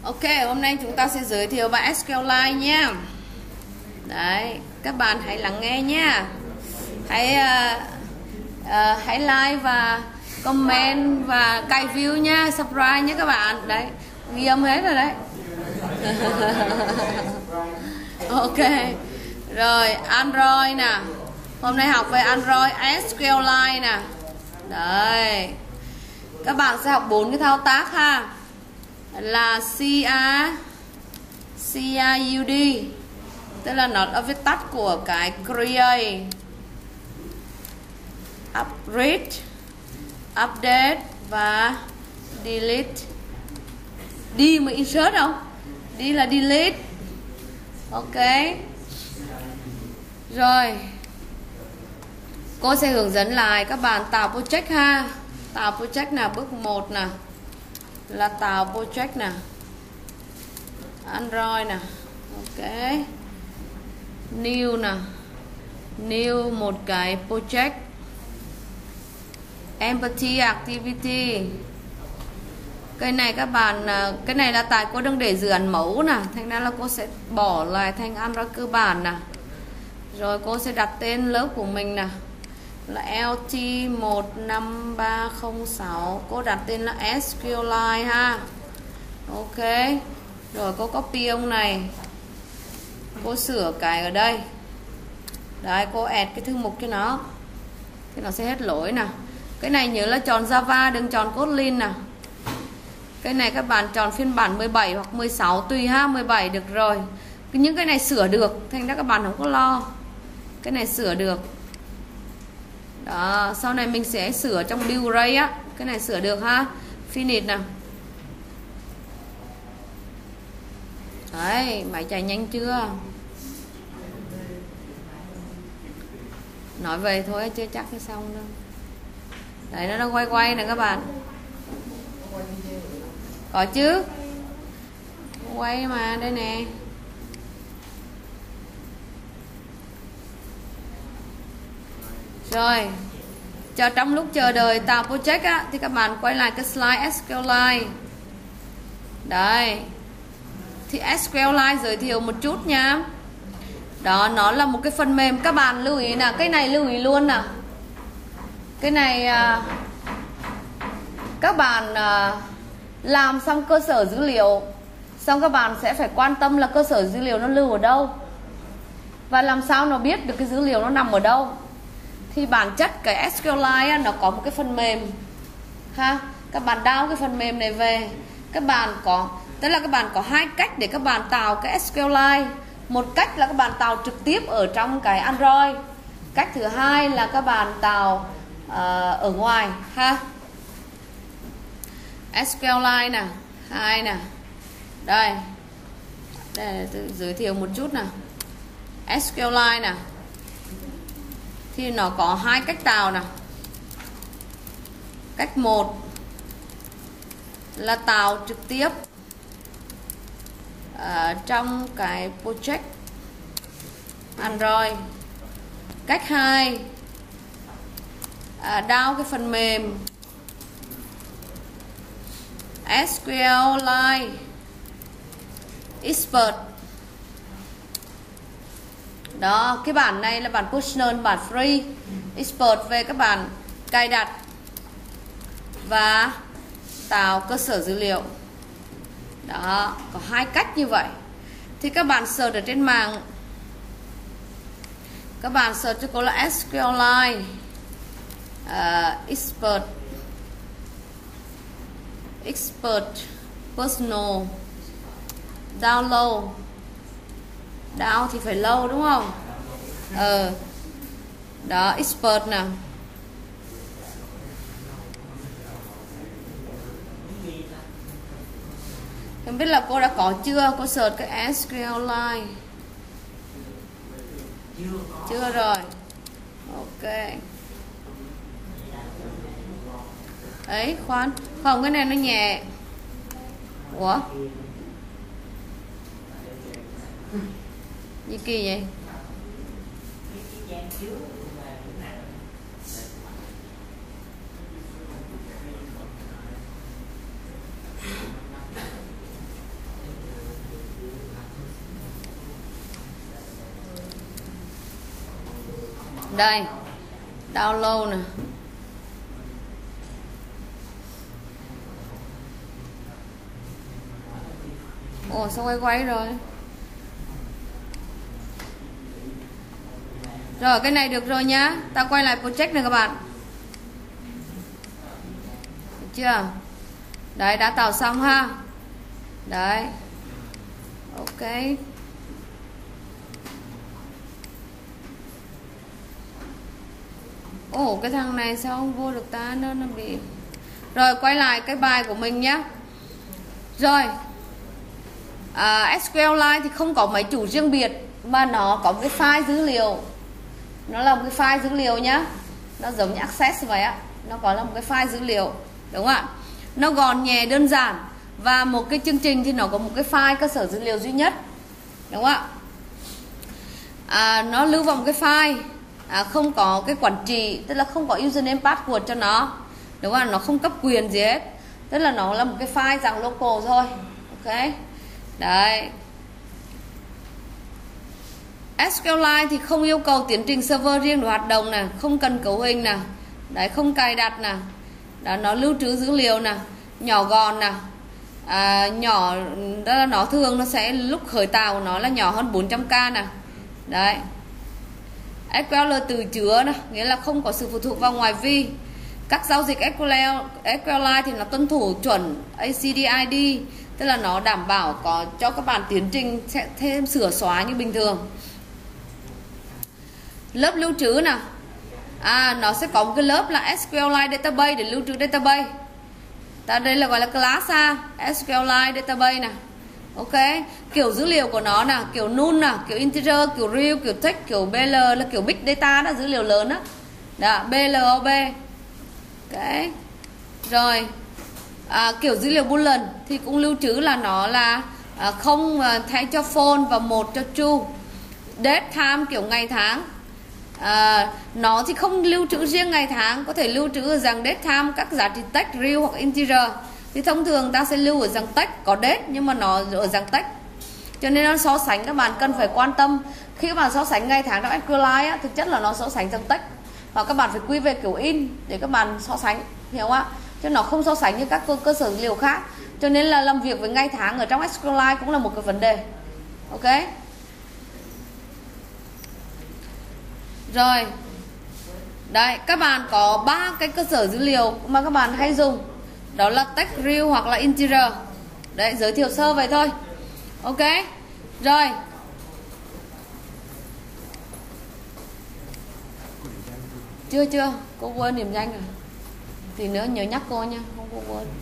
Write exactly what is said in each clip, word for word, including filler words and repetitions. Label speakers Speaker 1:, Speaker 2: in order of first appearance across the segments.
Speaker 1: Ok, hôm nay chúng ta sẽ giới thiệu bài ét quy eo Lite nha. Đấy, các bạn hãy lắng nghe nha. Hãy uh, uh, hãy like và comment và cài view nha, subscribe nhé các bạn. Đấy, ghi âm hết rồi đấy. Ok. Rồi, Android nè. Hôm nay học về Android ét quy eo Lite nè. Đấy. Các bạn sẽ học bốn cái thao tác ha. Là xê a xê a u đê, tức là nó là viết tắt của cái create, upgrade, update và delete. Đi mà insert không? Đi là delete. Ok. Rồi, cô sẽ hướng dẫn lại các bạn tạo project ha. Tạo project là bước một nè, là tạo project nè, Android nè. Ok, new nè, new một cái project, empathy activity. Cái này các bạn, cái này là tại cô đang để dự án mẫu nè, thành ra là cô sẽ bỏ lại thành Android cơ bản nè. Rồi cô sẽ đặt tên lớp của mình nè, là lờ tê một năm ba không sáu. Cô đặt tên là ét quy eo Lite ha. Ok. Rồi cô copy ông này, cô sửa cái ở đây. Đấy, cô add cái thư mục cho nó thì nó sẽ hết lỗi nè. Cái này nhớ là chọn Java, đừng chọn Kotlin nè. Cái này các bạn chọn phiên bản mười bảy hoặc mười sáu tùy ha. Mười bảy được rồi. Những cái này sửa được, thành ra các bạn không có lo. Cái này sửa được. Đó, sau này mình sẽ sửa trong build array á. Cái này sửa được ha. Finish nào. Đấy, máy chạy nhanh chưa? Nói về thôi chưa chắc cái xong đâu. Đấy, nó đang quay quay nè các bạn. Có chứ? Quay mà, đây nè. Rồi, chờ trong lúc chờ đợi tạo project á, thì các bạn quay lại cái slide ét quy eo Lite. Đấy, thì ét quy eo Lite giới thiệu một chút nha. Đó, nó là một cái phần mềm. Các bạn lưu ý nè, cái này lưu ý luôn nè. Cái này à, các bạn à, làm xong cơ sở dữ liệu, xong các bạn sẽ phải quan tâm là cơ sở dữ liệu nó lưu ở đâu, và làm sao nó biết được cái dữ liệu nó nằm ở đâu. Thì bản chất cái ét quy eo Lite á, nó có một cái phần mềm ha. Các bạn download cái phần mềm này về. Các bạn có, tức là các bạn có hai cách để các bạn tạo cái ét quy eo Lite. Một cách là các bạn tạo trực tiếp ở trong cái Android. Cách thứ hai là các bạn tạo uh, ở ngoài ha. ét quy eo Lite nè, hai nè. Đây, để tôi giới thiệu một chút nè. ét quy eo Lite nè, thì nó có hai cách tạo nè. Cách một là tạo trực tiếp ở trong cái project Android. Cách hai, à, download cái phần mềm ét quy eo Lite Expert. Đó, cái bản này là bản personal, bản free. Expert về các bạn cài đặt và tạo cơ sở dữ liệu. Đó, có hai cách như vậy. Thì các bạn search ở trên mạng, các bạn search cho cô là ét quy eo Lite uh, Expert Expert Personal. Download. Download thì phải lâu đúng không? Ờ. Đó, Expert nè. Không biết là cô đã có chưa? Cô search cái ét quy eo Lite. Chưa rồi. Ok. Ấy, khoan. Không, cái này nó nhẹ. Ủa? Gì kỳ vậy? Đây, download nè. Ồ, sao quay quay rồi. Rồi, cái này được rồi nhá. Ta quay lại project này các bạn. Được chưa? Đấy, đã tạo xong ha. Đấy. Ok. Ồ, cái thằng này sao không vô được ta, nó nó bị. Rồi, quay lại cái bài của mình nhé. Rồi à, ét quy eo Lite thì không có máy chủ riêng biệt, mà nó có một cái file dữ liệu. Nó là một cái file dữ liệu nhá. Nó giống như Access vậy á. Nó có là một cái file dữ liệu, đúng không ạ? Nó gọn nhẹ đơn giản. Và một cái chương trình thì nó có một cái file cơ sở dữ liệu duy nhất, đúng không ạ? À, nó lưu vào một cái file, à, không có cái quản trị, tức là không có username password cho nó, đúng không? Nó không cấp quyền gì hết, tức là nó là một cái file dạng local thôi. Ok, đấy. ét quy eo Lite thì không yêu cầu tiến trình server riêng để hoạt động nè, không cần cấu hình nè, đấy, không cài đặt nè, đó, nó lưu trữ dữ liệu nè, nhỏ gọn nè, à, nhỏ, đó là nó thường nó sẽ lúc khởi tạo của nó là nhỏ hơn bốn trăm k nè, đấy. ét quy eo là từ chứa nè, nghĩa là không có sự phụ thuộc vào ngoại vi. Các giao dịch ét quy eo, ét quy eo Lite thì nó tuân thủ chuẩn a xê đê i đê, tức là nó đảm bảo có cho các bạn tiến trình sẽ thêm sửa xóa như bình thường. Lớp lưu trữ nè, à, nó sẽ có một cái lớp là ét quy eo Lite Database để lưu trữ database. Ta đây là gọi là class ha, ét quy eo Lite Database nè. Ok, kiểu dữ liệu của nó nè, kiểu null nè, kiểu integer, kiểu real, kiểu text, kiểu bê lờ là kiểu big data đó, dữ liệu lớn đó. Đó, bê lờ o bê. Ok. Rồi, à, kiểu dữ liệu boolean thì cũng lưu trữ là nó là à, không à, thay cho false và một cho true. Date time kiểu ngày tháng. À, nó thì không lưu trữ riêng ngày tháng, có thể lưu trữ ở dạng date time các giá trị text, real hoặc integer. Thì thông thường ta sẽ lưu ở dạng text, có date nhưng mà nó ở dạng text. Cho nên nó so sánh các bạn cần phải quan tâm. Khi các bạn so sánh ngày tháng trong ét quy eo Lite á, thực chất là nó so sánh dạng text. Và các bạn phải quy về kiểu in để các bạn so sánh, hiểu không ạ? Chứ nó không so sánh như các cơ, cơ sở dữ liệu khác. Cho nên là làm việc với ngày tháng ở trong ét quy eo Lite cũng là một cái vấn đề. Ok. Rồi. Đấy, các bạn có ba cái cơ sở dữ liệu mà các bạn hay dùng. Đó là text, real hoặc là integer. Đấy, giới thiệu sơ vậy thôi. Ok. Rồi. Chưa chưa, cô quên điểm danh rồi. Thì nữa nhớ nhắc cô nha, không cô quên.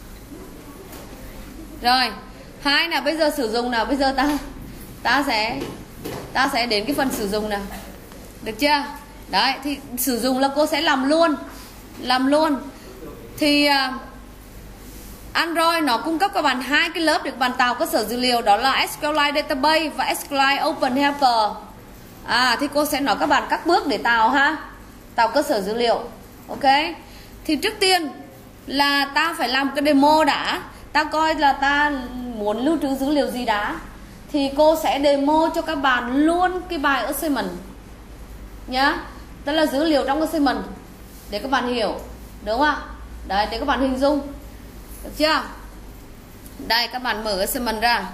Speaker 1: Rồi, hai là bây giờ sử dụng nào, bây giờ ta ta sẽ ta sẽ đến cái phần sử dụng nào. Được chưa? Đấy, thì sử dụng là cô sẽ làm luôn. Làm luôn. Thì uh, Android nó cung cấp các bạn hai cái lớp để các bạn tạo cơ sở dữ liệu, đó là ét quy eo Lite Database và ét quy eo Lite Open Helper. À, thì cô sẽ nói các bạn các bước để tạo ha. Tạo cơ sở dữ liệu. Ok. Thì trước tiên là ta phải làm cái demo đã. Ta coi là ta muốn lưu trữ dữ liệu gì đã. Thì cô sẽ demo cho các bạn luôn cái bài assignment nhá. Tức là dữ liệu trong assignment để các bạn hiểu, đúng không ạ? Đấy, để các bạn hình dung. Được chưa? Đây, các bạn mở assignment ra.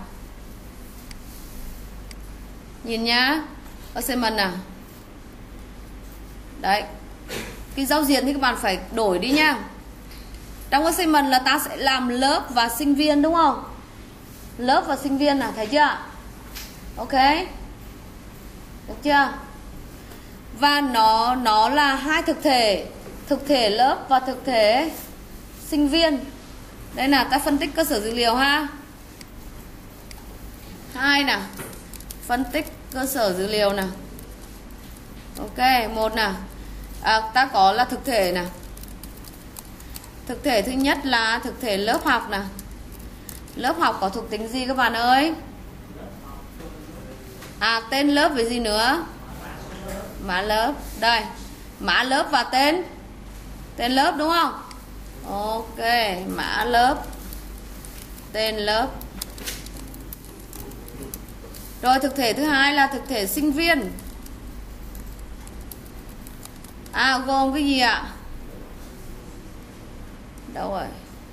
Speaker 1: Nhìn nhá. Assignment nào. Đấy. Cái giao diện thì các bạn phải đổi đi nha. Trong assignment là ta sẽ làm lớp và sinh viên, đúng không? Lớp và sinh viên nào, thấy chưa? Ok. Được chưa? Và nó nó là hai thực thể, thực thể lớp và thực thể sinh viên. Đây là ta phân tích cơ sở dữ liệu ha. Hai nào. Phân tích cơ sở dữ liệu nào. Ok, một nào. À, ta có là thực thể nào. Thực thể thứ nhất là thực thể lớp học nào. Lớp học có thuộc tính gì các bạn ơi? À, tên lớp với gì nữa? Mã lớp. Đây, mã lớp và tên. Tên lớp đúng không? Ok, mã lớp, tên lớp. Rồi thực thể thứ hai là thực thể sinh viên. À gồm cái gì ạ? Đâu rồi?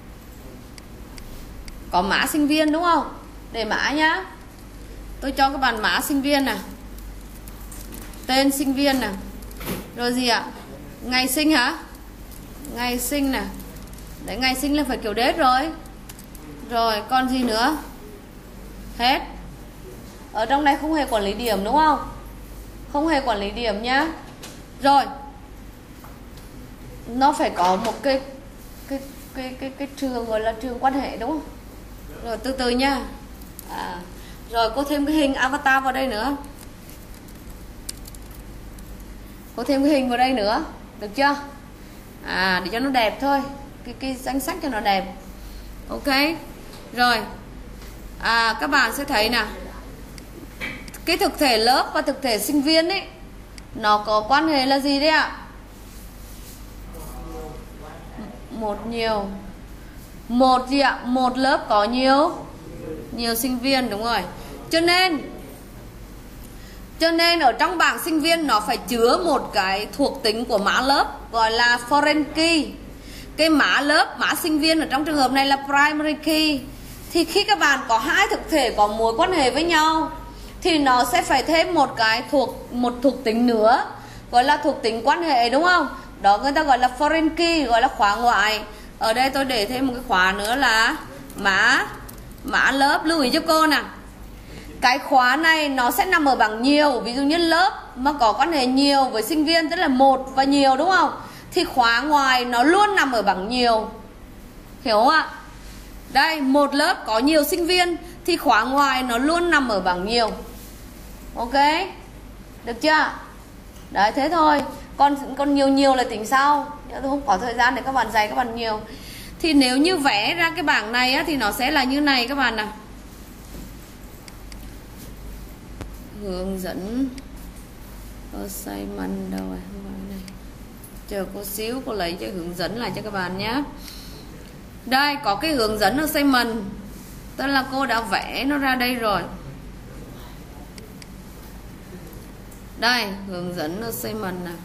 Speaker 1: Có mã sinh viên đúng không? Để mã nhá. Tôi cho các bạn mã sinh viên nè. Tên sinh viên nè. Rồi gì ạ? Ngày sinh hả? Ngày sinh nè. Đấy, ngày sinh là phải kiểu date rồi. Rồi còn gì nữa? Hết. Ở trong này không hề quản lý điểm đúng không? Không hề quản lý điểm nhá. Rồi. Nó phải có một cái cái cái cái cái trường gọi là trường quan hệ đúng không? Rồi từ từ nha. À, rồi cô thêm cái hình avatar vào đây nữa. Cô thêm cái hình vào đây nữa, được chưa? À, để cho nó đẹp thôi. Cái cái danh sách cho nó đẹp. Ok. Rồi. À, các bạn sẽ thấy nè. Cái thực thể lớp và thực thể sinh viên ấy, nó có quan hệ là gì đấy ạ? Một nhiều. Một gì ạ? Một lớp có nhiều nhiều sinh viên, đúng rồi. Cho nên Cho nên ở trong bảng sinh viên nó phải chứa một cái thuộc tính của mã lớp gọi là foreign key. Cái mã lớp, mã sinh viên ở trong trường hợp này là primary key. Thì khi các bạn có hai thực thể có mối quan hệ với nhau thì nó sẽ phải thêm một cái thuộc một thuộc tính nữa gọi là thuộc tính quan hệ, đúng không? Đó người ta gọi là foreign key, gọi là khóa ngoại. Ở đây tôi để thêm một cái khóa nữa là mã mã lớp. Lưu ý cho cô nè. Cái khóa này nó sẽ nằm ở bảng nhiều. Ví dụ như lớp mà có quan hệ nhiều với sinh viên, tức là một và nhiều, đúng không? Thì khóa ngoài nó luôn nằm ở bảng nhiều. Hiểu không ạ? Đây, một lớp có nhiều sinh viên thì khóa ngoài nó luôn nằm ở bảng nhiều. Ok? Được chưa? Đấy, thế thôi. Còn còn nhiều nhiều là tính sau. Tôi không có thời gian để các bạn dạy các bạn nhiều. Thì nếu như vẽ ra cái bảng này á, thì nó sẽ là như này các bạn nào. Hướng dẫn assignment đâu rồi? Không phải này. Chờ cô xíu, cô lấy cho hướng dẫn lại cho các bạn nhé. Đây, có cái hướng dẫn assignment. Tức là cô đã vẽ nó ra đây rồi. Đây, hướng dẫn assignment nè.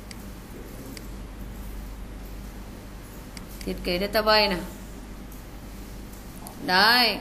Speaker 1: Thiết kế database nè. Đây.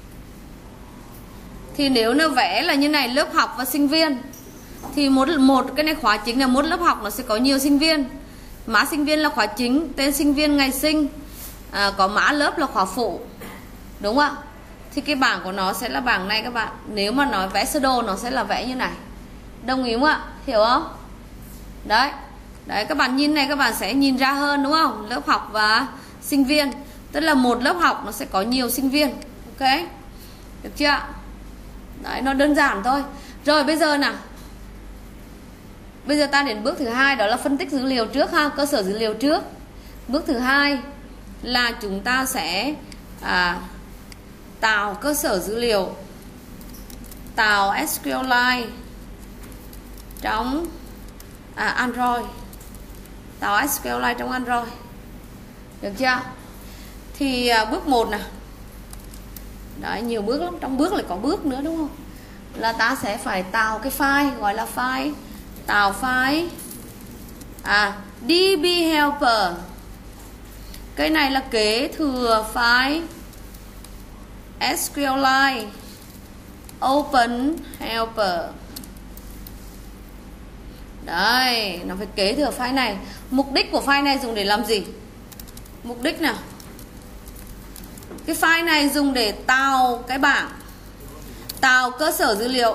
Speaker 1: Thì nếu nó vẽ là như này, lớp học và sinh viên, thì một một cái này khóa chính là một lớp học nó sẽ có nhiều sinh viên. Mã sinh viên là khóa chính, tên sinh viên, ngày sinh. À, có mã lớp là khóa phụ. Đúng không ạ? Thì cái bảng của nó sẽ là bảng này các bạn. Nếu mà nói vẽ sơ đồ nó sẽ là vẽ như này. Đồng ý không ạ? Hiểu không? Đấy. Đấy, các bạn nhìn này các bạn sẽ nhìn ra hơn, đúng không? Lớp học và sinh viên. Tức là một lớp học nó sẽ có nhiều sinh viên. Ok? Được chưa? Đấy, nó đơn giản thôi. Rồi bây giờ nào. Bây giờ ta đến bước thứ hai, đó là phân tích dữ liệu trước ha, cơ sở dữ liệu trước. Bước thứ hai là chúng ta sẽ à, tạo cơ sở dữ liệu, tạo ét quy eo Lite trong à, Android, tạo ét quy eo Lite trong Android. Được chưa? Thì à, bước một nè. Đấy, nhiều bước lắm, trong bước lại có bước nữa, đúng không? Là ta sẽ phải tạo cái file gọi là file, tạo file à đê bê helper. Cái này là kế thừa file ét quy eo Lite open helper. Đây, nó phải kế thừa file này. Mục đích của file này dùng để làm gì? Mục đích nào? Cái file này dùng để tạo cái bảng, tạo cơ sở dữ liệu.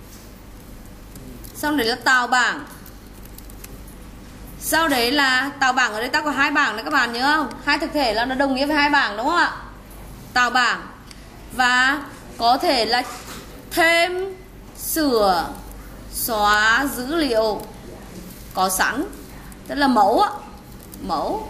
Speaker 1: Xong đấy là tạo bảng. Sau đấy là tạo bảng. Ở đây ta có hai bảng đấy các bạn nhớ không? Hai thực thể là nó đồng nghĩa với hai bảng, đúng không ạ? Tạo bảng. Và có thể là thêm, sửa, xóa dữ liệu có sẵn, tức là mẫu á. Mẫu.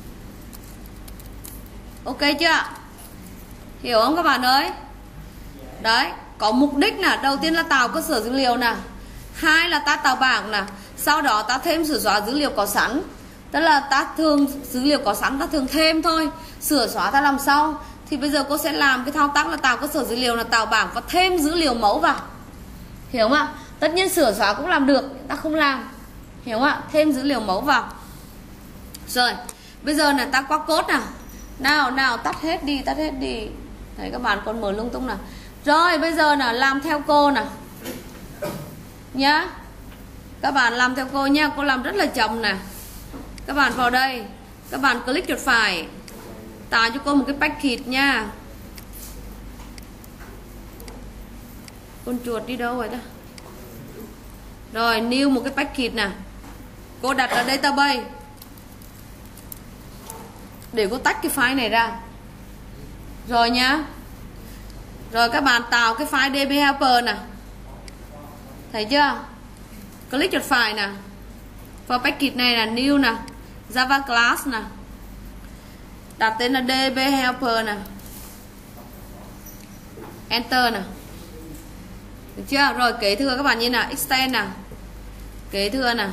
Speaker 1: Ok chưa? Hiểu không các bạn ơi? Đấy, có mục đích nè. Đầu tiên là tạo cơ sở dữ liệu nè. Hai là ta tạo bảng nè. Sau đó ta thêm, sửa xóa dữ liệu có sẵn. Tức là ta thường dữ liệu có sẵn ta thường thêm thôi, sửa xóa ta làm sau. Thì bây giờ cô sẽ làm cái thao tác là tạo cơ sở dữ liệu, là tạo bảng và thêm dữ liệu mẫu vào. Hiểu không ạ? Tất nhiên sửa xóa cũng làm được, ta không làm. Hiểu không ạ? Thêm dữ liệu mẫu vào. Rồi, bây giờ là ta qua code nào. Nào, nào, tắt hết đi, tắt hết đi. Đấy, các bạn còn mở lung tung nào. Rồi, bây giờ là làm theo cô nào. Nhá. Các bạn làm theo cô nha. Cô làm rất là chậm nè. Các bạn vào đây. Các bạn click chuột phải. Tạo cho cô một cái package nha. Con chuột đi đâu rồi đó. Rồi, new một cái package nè. Cô đặt ở database. Để cô tách cái file này ra. Rồi nhá. Rồi các bạn tạo cái file đê bê helper nè. Thấy chưa? Click chuột phải nè. Vào package này là new nè. Java class nè. Đặt tên là đê bê helper nè. Enter nè. Được chưa? Rồi kế thừa các bạn nhìn nào. Extend nè. Kế thừa nè.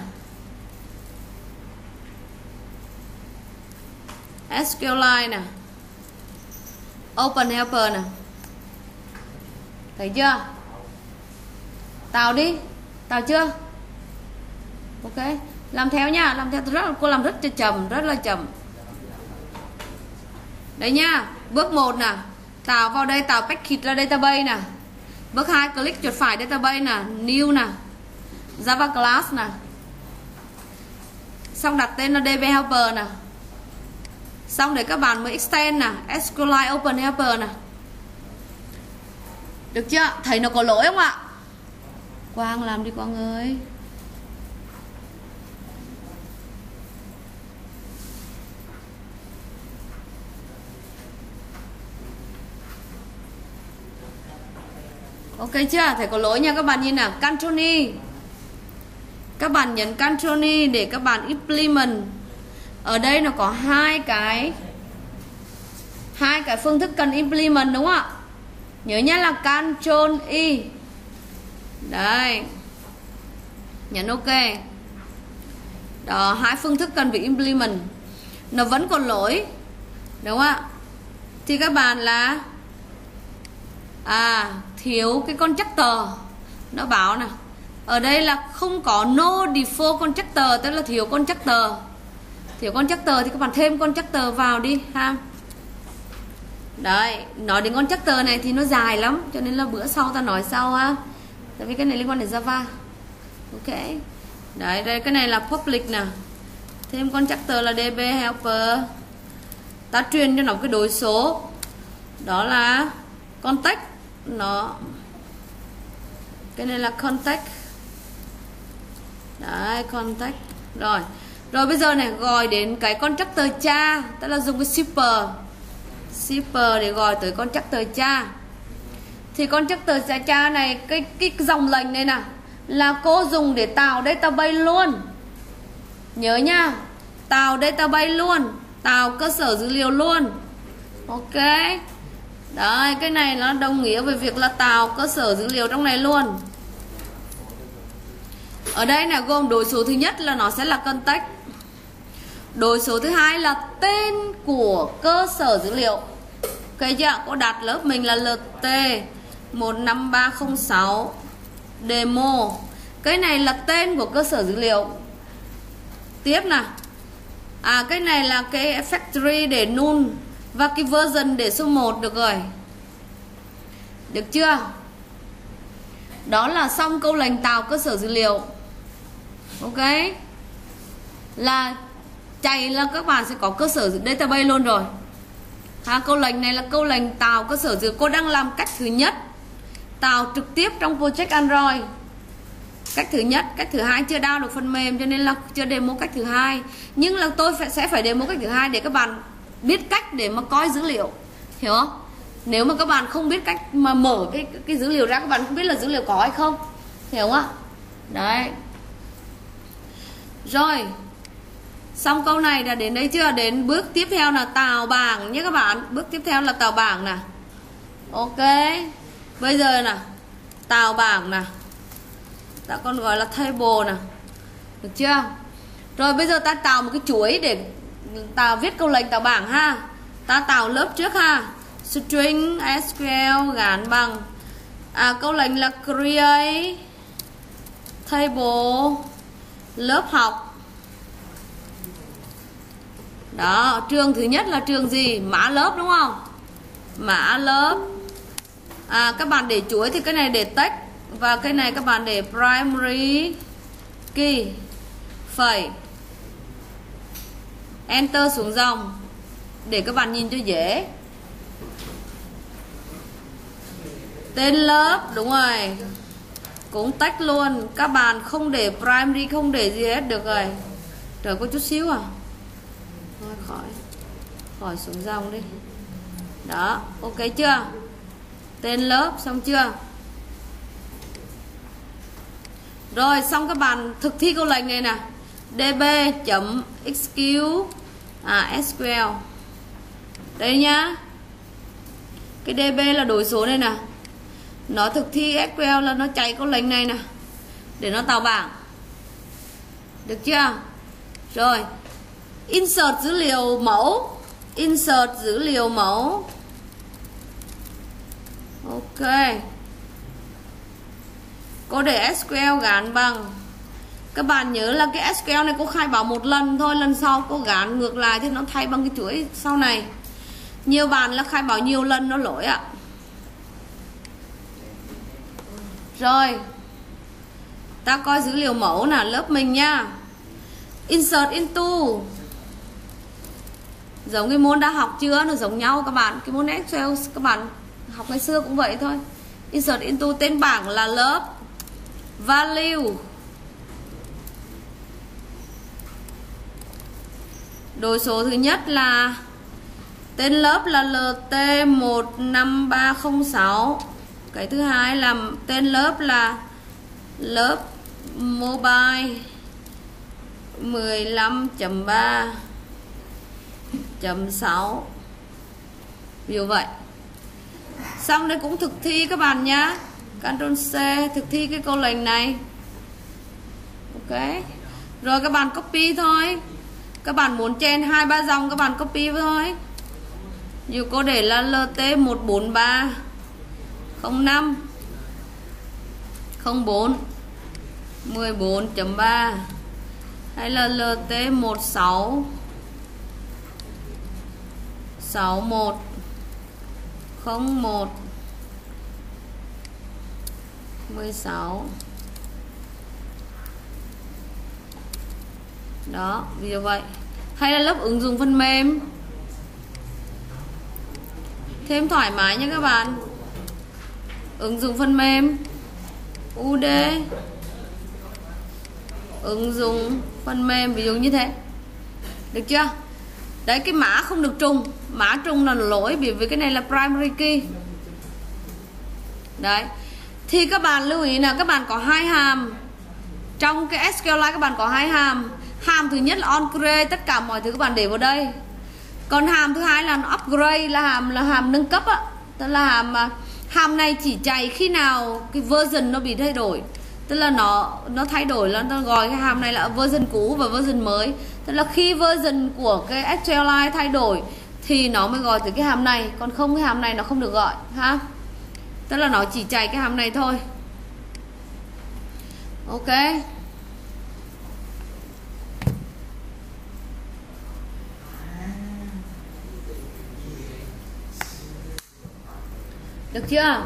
Speaker 1: SQLite nè. Open helper nè. Thấy chưa? Tạo đi. Tạo chưa? Ok. Làm theo nha. Làm theo rất, cô làm rất là chậm. Rất là chậm. Đấy nha. Bước một nè. Tạo vào đây. Tạo package ra database nè. Bước hai click chuột phải database nè. New nè. Java class nè. Xong đặt tên là đê bê helper nè. Xong để các bạn mới extend nè. SQLite open helper nè. Được chưa? Thấy nó có lỗi không ạ? Quang làm đi Quang ơi. Ok chưa? Thấy có lỗi nha các bạn nhìn nào. Control E. Các bạn nhấn Control E để các bạn implement. Ở đây nó có hai cái hai cái phương thức cần implement đúng không ạ? Nhớ nhé là Control E. Đây. Nhấn ok. Đó, hai phương thức cần phải implement. Nó vẫn còn lỗi. Đúng không ạ? Thì các bạn là à thiếu cái constructor. Nó báo nè. Ở đây là không có no default constructor, tức là thiếu constructor. Thiếu constructor thì các bạn thêm constructor vào đi ha. Đấy, nói đến constructor này thì nó dài lắm, cho nên là bữa sau ta nói sau ha. Tại vì cái này liên quan đến Java. Ok. Đấy, đây cái này là public nè. Thêm constructor là đê bê helper. Ta truyền cho nó cái đối số. Đó là context. Nó cái này là context. Đấy, context. Rồi. Rồi bây giờ này gọi đến cái constructor cha, tức là dùng cái shipper. Shipper để gọi tới constructor cha. Thì constructor cha này cái cái dòng lệnh này nè là cô dùng để tạo database luôn. Nhớ nha, tạo database luôn, tạo cơ sở dữ liệu luôn. Ok. Đấy, cái này nó đồng nghĩa với việc là tạo cơ sở dữ liệu trong này luôn. Ở đây là gồm đối số thứ nhất là nó sẽ là context. Đối số thứ hai là tên của cơ sở dữ liệu. Ok chưa? Cô đặt lớp mình là lờ tê một năm ba không sáu demo. Cái này là tên của cơ sở dữ liệu. Tiếp nè. À cái này là cái factory để null và cái version để số một được rồi. Được chưa? Đó là xong câu lệnh tạo cơ sở dữ liệu. Ok. Là chạy là các bạn sẽ có cơ sở database luôn rồi. Ha, câu lệnh này là câu lệnh tạo cơ sở dữ liệu. Cô đang làm cách thứ nhất, tạo trực tiếp trong project Android. Cách thứ nhất, cách thứ hai chưa download được phần mềm cho nên là chưa demo cách thứ hai. Nhưng là tôi phải, sẽ phải demo cách thứ hai để các bạn biết cách để mà coi dữ liệu. Hiểu không? Nếu mà các bạn không biết cách mà mở cái cái dữ liệu ra, các bạn không biết là dữ liệu có hay không. Hiểu không ạ? Đấy. Rồi. Xong câu này đã đến đây chưa? Đến bước tiếp theo là tạo bảng nhé các bạn. Bước tiếp theo là tạo bảng nè. Ok. Bây giờ nè, tạo bảng nè. Ta còn gọi là table nè. Được chưa? Rồi bây giờ ta tạo một cái chuỗi để ta viết câu lệnh tạo bảng ha. Ta tạo lớp trước ha. String ét quy lờ gắn bằng à, câu lệnh là create table lớp học. Đó, trường thứ nhất là trường gì? Mã lớp đúng không? Mã lớp. À, các bạn để chuỗi thì cái này để text và cái này các bạn để primary key. Phẩy. Enter xuống dòng để các bạn nhìn cho dễ. Tên lớp, đúng rồi. Cũng text luôn. Các bạn không để primary, không để gì hết được rồi. Trời, có chút xíu à. Thôi khỏi. Khỏi xuống dòng đi. Đó, ok chưa? Tên lớp xong chưa? Rồi, xong các bạn thực thi câu lệnh này nè. db.execute à, ét quy eo. Đây nhá. Cái db là đổi số này nè. Nó thực thi ét quy eo là nó chạy câu lệnh này nè để nó tạo bảng. Được chưa? Rồi, insert dữ liệu mẫu. Insert dữ liệu mẫu. Ok. Cô để ét quy eo gắn bằng. Các bạn nhớ là cái ét quy eo này cô khai báo một lần thôi, lần sau cô gắn ngược lại thì nó thay bằng cái chuỗi sau này. Nhiều bạn là khai báo nhiều lần nó lỗi ạ. Rồi, ta coi dữ liệu mẫu là lớp mình nha. Insert into. Giống cái môn đã học chưa? Nó giống nhau các bạn. Cái môn Excel các bạn học ngày xưa cũng vậy thôi. Insert into tên bảng là lớp. Value. Đổi số thứ nhất là tên lớp là lờ tê một năm ba không sáu. Cái thứ hai là tên lớp là lớp mobile mười lăm chấm ba chấm sáu. Ví dụ vậy. Xong đây cũng thực thi các bạn nhá. Ctrl C thực thi cái câu lệnh này. Ok. Rồi các bạn copy thôi. Các bạn muốn chèn hai ba dòng các bạn copy thôi. Dù cô để là lờ tê một bốn ba không năm không bốn mười bốn chấm ba hay là lờ tê một sáu sáu một không một mười sáu. Đó, ví dụ vậy. Hay là lớp ứng dụng phần mềm. Thêm thoải mái nha các bạn. Ứng dụng phần mềm u đê. Ứng dụng phần mềm ví dụ như thế. Được chưa? Đấy, cái mã không được trùng. Mã trùng là lỗi bởi vì cái này là primary key. Đấy. Thì các bạn lưu ý là các bạn có hai hàm. Trong cái ét quy eo Lite các bạn có hai hàm. Hàm thứ nhất là onCreate, tất cả mọi thứ các bạn để vào đây. Còn hàm thứ hai là upgrade, là hàm là hàm nâng cấp á. Tức là hàm hàm này chỉ chạy khi nào cái version nó bị thay đổi. Tức là nó nó thay đổi, là nó gọi cái hàm này là version cũ và version mới. Tức là khi version của cái ét quy eo Lite thay đổi thì nó mới gọi tới cái hàm này, còn không cái hàm này nó không được gọi ha. Tức là nó chỉ chạy cái hàm này thôi. Ok. Được chưa?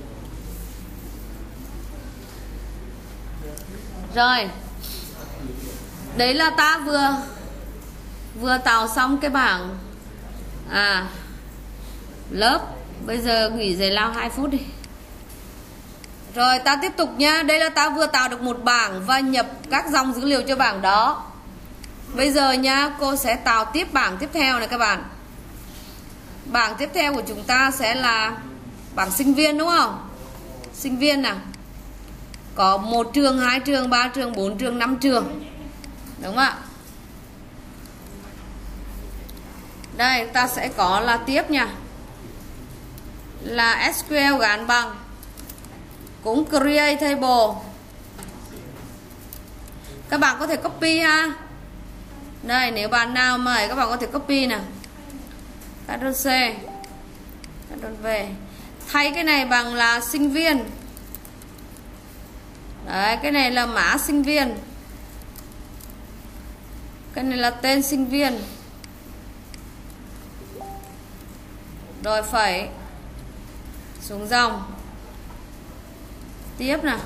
Speaker 1: Rồi. Đấy là ta vừa vừa tạo xong cái bảng à lớp. Bây giờ nghỉ giải lao hai phút đi. Rồi ta tiếp tục nha. Đây là ta vừa tạo được một bảng và nhập các dòng dữ liệu cho bảng đó. Bây giờ nha, cô sẽ tạo tiếp bảng tiếp theo này các bạn. Bảng tiếp theo của chúng ta sẽ là bảng sinh viên đúng không? Sinh viên nào. Có một trường, hai trường, ba trường, bốn trường, năm trường. Đúng không ạ? Đây ta sẽ có là tiếp nha. Là ét quy eo gắn bằng cũng create table. Các bạn có thể copy ha. Đây, nếu bạn nào mà các bạn có thể copy nè. Ctrl C, Ctrl V. Thay cái này bằng là sinh viên. Đấy, cái này là mã sinh viên. Cái này là tên sinh viên. Rồi phẩy xuống dòng. Tiếp nào.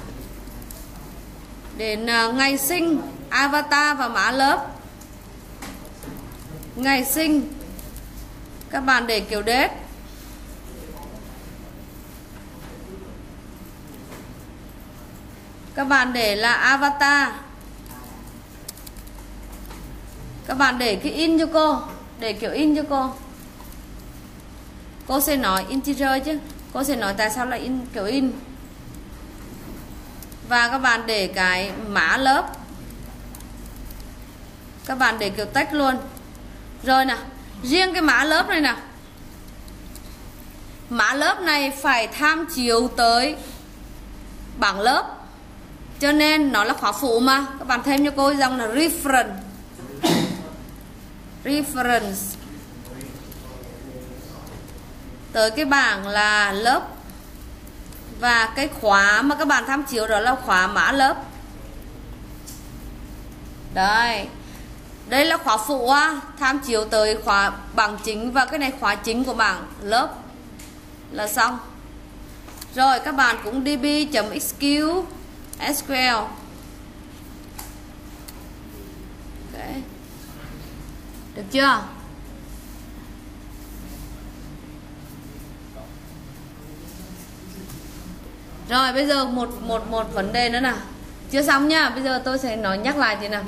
Speaker 1: Đến uh, ngày sinh, avatar và mã lớp. Ngày sinh các bạn để kiểu date. Các bạn để là avatar. Các bạn để cái in cho cô, để kiểu in cho cô. Cô sẽ nói integer chứ. Cô sẽ nói tại sao lại in kiểu in. Và các bạn để cái mã lớp. Các bạn để kiểu text luôn. Rồi nè, riêng cái mã lớp này nè. Mã lớp này phải tham chiếu tới bảng lớp. Cho nên nó là khóa phụ mà. Các bạn thêm cho cô dòng là reference. Reference tới cái bảng là lớp. Và cái khóa mà các bạn tham chiếu đó là khóa mã lớp. Đây. Đây là khóa phụ á, tham chiếu tới khóa bảng chính. Và cái này khóa chính của bảng lớp. Là xong. Rồi các bạn cũng db.xq ét quy lờ. Okay. Được chưa? Rồi bây giờ một một một vấn đề nữa nào. Chưa xong nhá, bây giờ tôi sẽ nói nhắc lại thế nào.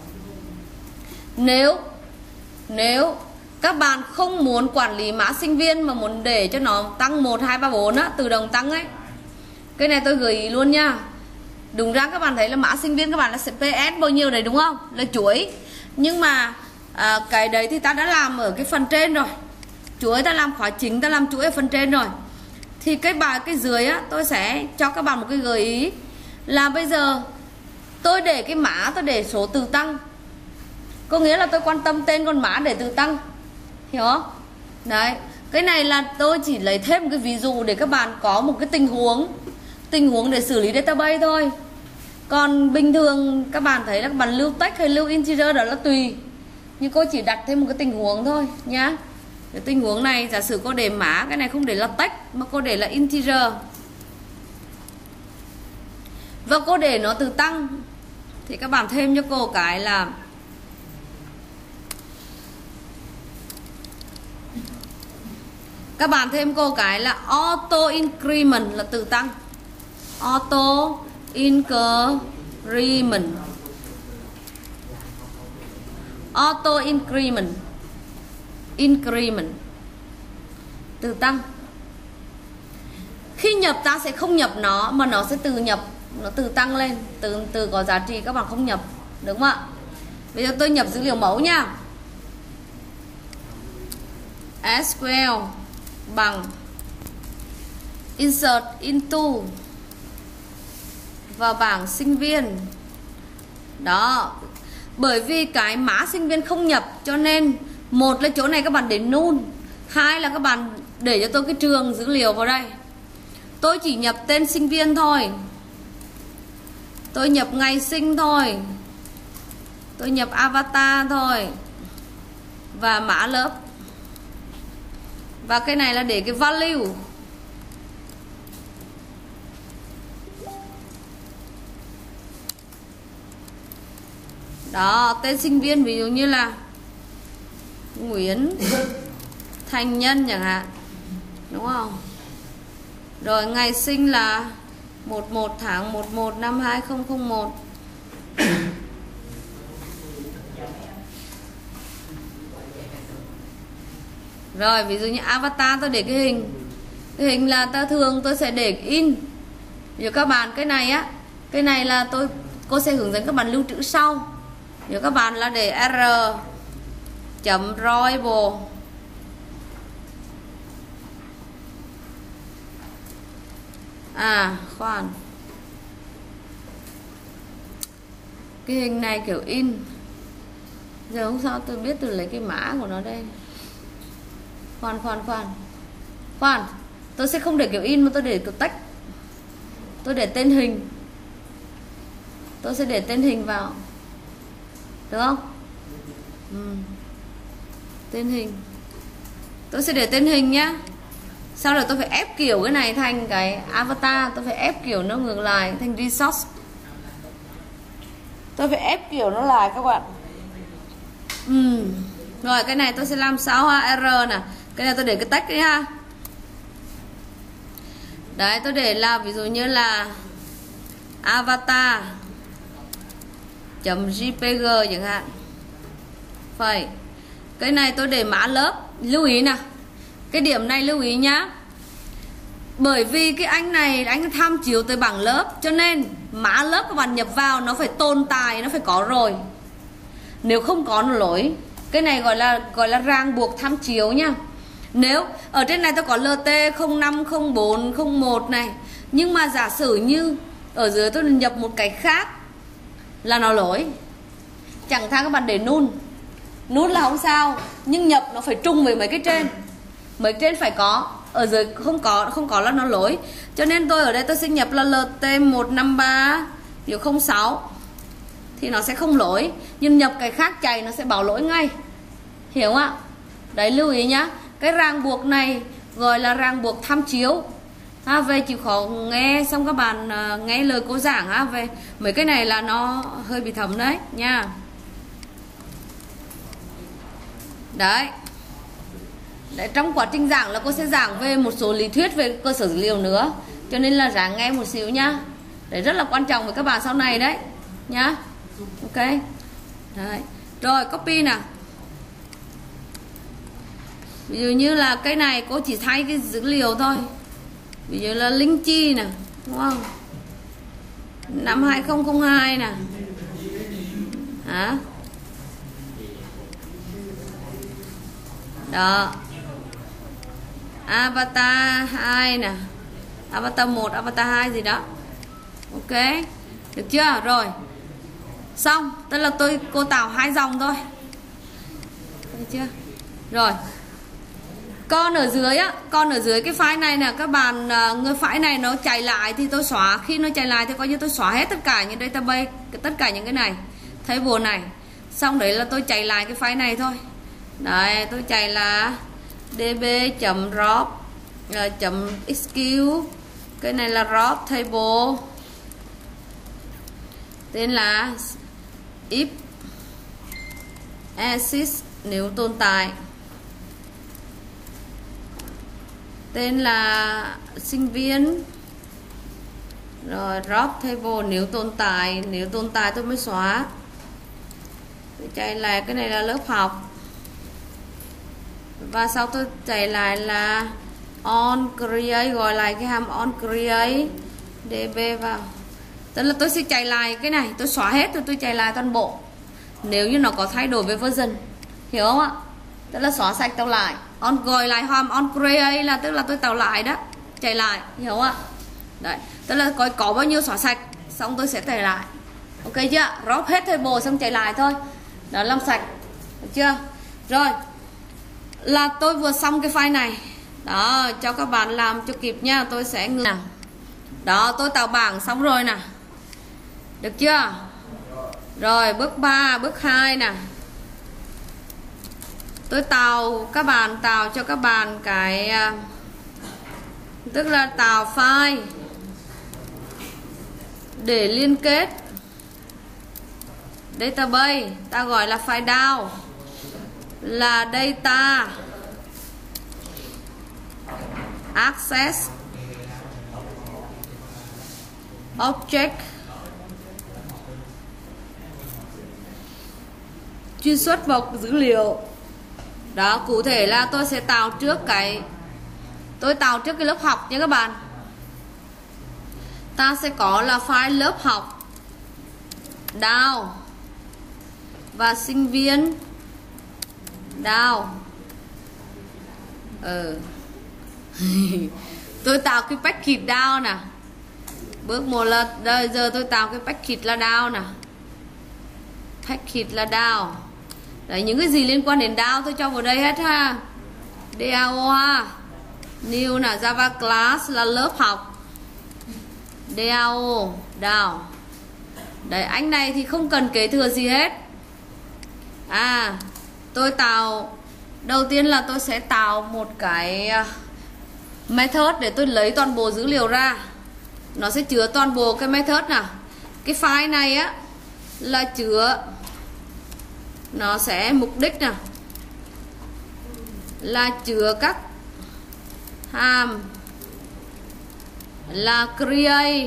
Speaker 1: Nếu Nếu các bạn không muốn quản lý mã sinh viên mà muốn để cho nó tăng một, hai, ba, bốn á, tự động tăng ấy. Cái này tôi gửi ý luôn nha. Đúng ra các bạn thấy là mã sinh viên các bạn là pê ét bao nhiêu đấy đúng không? Là chuỗi. Nhưng mà à, cái đấy thì ta đã làm ở cái phần trên rồi. Chuỗi ta làm khóa chính, ta làm chuỗi ở phần trên rồi. Thì cái bài cái dưới á, tôi sẽ cho các bạn một cái gợi ý là bây giờ tôi để cái mã, tôi để số từ tăng. Có nghĩa là tôi quan tâm tên con mã để từ tăng. Hiểu không? Đấy. Cái này là tôi chỉ lấy thêm một cái ví dụ để các bạn có một cái tình huống. Tình huống để xử lý database thôi. Còn bình thường các bạn thấy là các bạn lưu text hay lưu integer đó là tùy. Nhưng cô chỉ đặt thêm một cái tình huống thôi nhá. Cái tình huống này giả sử cô để mã, cái này không để là text mà cô để là integer. Và cô để nó từ tăng thì các bạn thêm cho cô cái là Các bạn thêm cô cái là auto increment là từ tăng. Auto increment. Auto increment. Increment. Từ tăng. Khi nhập ta sẽ không nhập nó mà nó sẽ từ nhập, nó từ tăng lên, từ từ có giá trị các bạn không nhập, đúng không ạ? Bây giờ tôi nhập dữ liệu mẫu nha. ét quy lờ bằng insert into vào bảng sinh viên. Đó. Bởi vì cái mã sinh viên không nhập cho nên một là chỗ này các bạn để null, hai là các bạn để cho tôi cái trường dữ liệu vào đây. Tôi chỉ nhập tên sinh viên thôi. Tôi nhập ngày sinh thôi. Tôi nhập avatar thôi. Và mã lớp. Và cái này là để cái value. Đó, tên sinh viên ví dụ như là Nguyễn Thành Nhân chẳng hạn. Đúng không? Rồi ngày sinh là mùng một tháng mùng một năm hai không không một. Rồi ví dụ như avatar tôi để cái hình. Cái hình là ta thường tôi sẽ để in. Ví dụ các bạn cái này á, cái này là tôi cô sẽ hướng dẫn các bạn lưu trữ sau. Ví dụ các bạn là để r chấm royable. À khoan, cái hình này kiểu in. Giờ không sao tôi biết tôi lấy cái mã của nó đây. Khoan khoan khoan Khoan, tôi sẽ không để kiểu in mà tôi để kiểu text. Tôi để tên hình. Tôi sẽ để tên hình vào. Được không? ừ. Tên hình. Tôi sẽ để tên hình nhá. Sau đó tôi phải ép kiểu cái này thành cái avatar. Tôi phải ép kiểu nó ngược lại thành resource. Tôi phải ép kiểu nó lại các bạn. ừ. Rồi cái này tôi sẽ làm sao ha. R nè. Cái này tôi để cái text đấy ha. Đấy tôi để là ví dụ như là avatar chấm jpg chẳng hạn. Phải. Cái này tôi để mã lớp. Lưu ý nè. Cái điểm này lưu ý nhá. Bởi vì cái anh này anh tham chiếu tới bảng lớp, cho nên mã lớp các bạn nhập vào nó phải tồn tại, nó phải có rồi. Nếu không có nó lỗi. Cái này gọi là gọi là ràng buộc tham chiếu nhá. Nếu ở trên này tôi có lờ tê không năm không bốn không một này, nhưng mà giả sử như ở dưới tôi nhập một cái khác là nó lỗi. Chẳng thà các bạn để null. Null là không sao, nhưng nhập nó phải trùng với mấy cái trên. Mấy trên phải có, ở dưới không có, không có là nó lỗi. Cho nên tôi ở đây tôi sẽ nhập là lờ tê một năm ba không sáu thì nó sẽ không lỗi, nhưng nhập cái khác chạy nó sẽ bảo lỗi ngay. Hiểu không ạ? Đấy lưu ý nhá. Cái ràng buộc này gọi là ràng buộc tham chiếu. À, về chịu khó nghe xong các bạn uh, nghe lời cô giảng á, về mấy cái này là nó hơi bị thấm đấy nha. Đấy. Đấy, trong quá trình giảng là cô sẽ giảng về một số lý thuyết về cơ sở dữ liệu nữa, cho nên là ráng nghe một xíu nhá. Đấy rất là quan trọng với các bạn sau này đấy nhá. Ok. Đấy. Rồi copy nào. Ví dụ như là cái này cô chỉ thay cái dữ liệu thôi. Ví dụ là linh chi nè, đúng không? Năm hai không không hai nè. Hả? Đó. Avatar hai nè. Avatar một, avatar hai gì đó. Ok. Được chưa? Rồi. Xong, tức là tôi cô tạo hai dòng thôi. Được chưa? Rồi. Con ở dưới á, con ở dưới cái file này nè các bạn, người file này nó chạy lại thì tôi xóa, khi nó chạy lại thì coi như tôi xóa hết tất cả những database, tất cả những cái này, table này. Xong đấy là tôi chạy lại cái file này thôi. Đấy, tôi chạy là db.drop chấm xq. Cái này là drop table. Tên là if exist nếu tồn tại. Tên là sinh viên. Rồi drop table nếu tồn tại, nếu tồn tại tôi mới xóa. Tôi chạy lại cái này là lớp học. Và sau tôi chạy lại là on create, gọi lại cái hàm on create db vào. Tức là tôi sẽ chạy lại cái này, tôi xóa hết rồi tôi chạy lại toàn bộ. Nếu như nó có thay đổi về version. Hiểu không ạ? Tức là xóa sạch tạo lại. On gọi lại hòm on create là tức là tôi tạo lại đó, chạy lại, hiểu không ạ? Đấy, tức là có có bao nhiêu xóa sạch, xong tôi sẽ chạy lại. Ok chưa? Drop hết table xong chạy lại thôi. Đó, làm sạch. Được chưa? Rồi. Là tôi vừa xong cái file này. Đó, cho các bạn làm cho kịp nha, tôi sẽ ngừng nào. Đó, tôi tạo bảng xong rồi nè. Được chưa? Rồi, bước ba, bước hai nè. Tôi tạo các bạn tạo cho các bạn cái tức là tạo file để liên kết database, ta gọi là file down là data access object truy xuất vào dữ liệu. Đó, cụ thể là tôi sẽ tạo trước cái tôi tạo trước cái lớp học nha các bạn. Ta sẽ có là file lớp học down và sinh viên down. Ừ. Tôi tạo cái package down nè. Bước một là đây, giờ tôi tạo cái package là down nè. Package là down. Đấy, những cái gì liên quan đến down tôi cho vào đây hết ha. dao ha. New là Java class là lớp học. dao down. Đấy, anh này thì không cần kế thừa gì hết. À, tôi tạo, đầu tiên là tôi sẽ tạo một cái method để tôi lấy toàn bộ dữ liệu ra. Nó sẽ chứa toàn bộ cái method nào. Cái file này á là chứa, nó sẽ mục đích nào là chứa các hàm là create,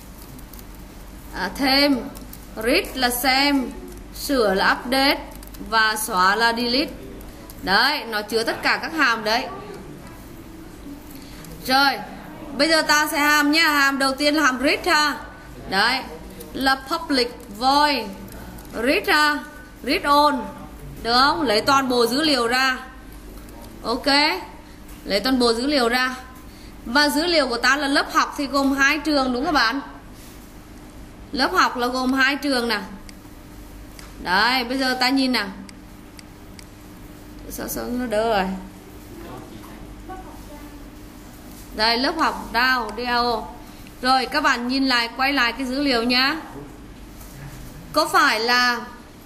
Speaker 1: à, thêm, read là xem, sửa là update và xóa là delete. Đấy, nó chứa tất cả các hàm đấy. Rồi, bây giờ ta sẽ hàm nhá. Hàm đầu tiên là hàm read ha. Đấy, là public void read ha, read all. Được không? Lấy toàn bộ dữ liệu ra. Ok, lấy toàn bộ dữ liệu ra. Và dữ liệu của ta là lớp học thì gồm hai trường đúng không các bạn? Lớp học là gồm hai trường nè. Đấy, bây giờ ta nhìn nào. Sao sao nó đỡ rồi. Đây, lớp học down, down. Rồi các bạn nhìn lại, quay lại cái dữ liệu nhá. Có phải là